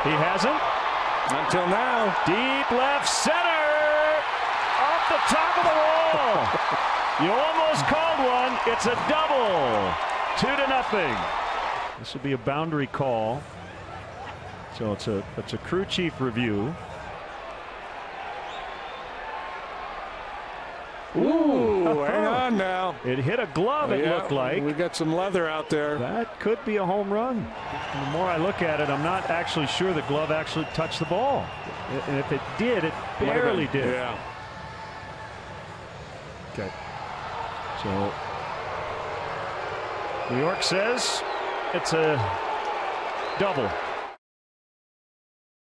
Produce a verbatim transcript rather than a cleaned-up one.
He hasn't. Until now. Deep left center. Off the top of the wall. You almost called one. It's a double. Two to nothing. This will be a boundary call. So it's a it's a crew chief review. Ooh, hang on now. It hit a glove, it yeah, looked like. We got some leather out there. That could be a home run. And the more I look at it, I'm not actually sure the glove actually touched the ball. And if it did, it barely did. Yeah. Okay. So New York says it's a double.